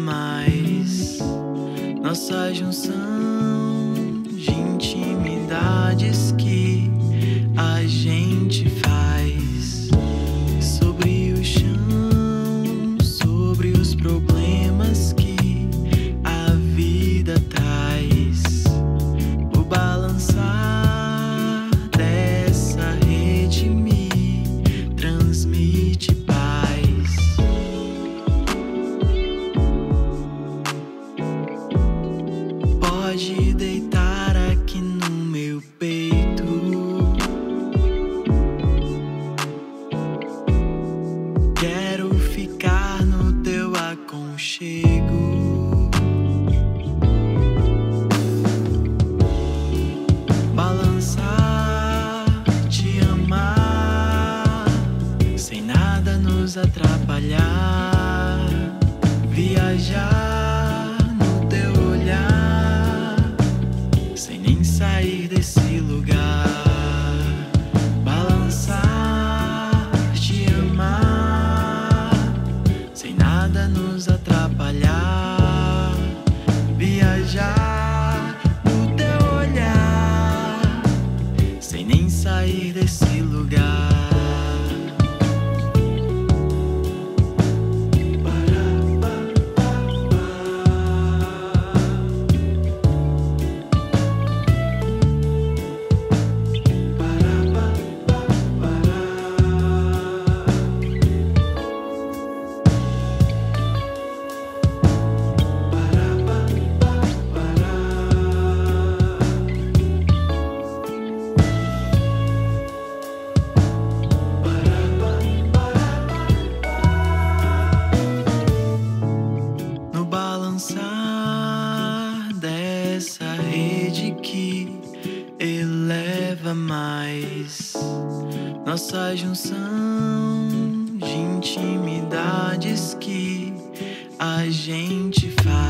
mais. Nossa junção de intimidades que a gente faz sobre o chão, sobre os problemas que a vida traz. O balançar dessa rede me transmite paz. Pode deitar aqui no meu peito. Quero ficar no teu aconchego. Balançar, te amar, sem nada nos atrapalhar. Viajar no teu olhar, sem nem sair desse lugar. Balançar, te amar, sem nada nos atrapalhar. Viajar no teu olhar, sem nem sair desse lugar. No balançar dessa rede que eleva mais. Nossa junção de intimidades que a gente faz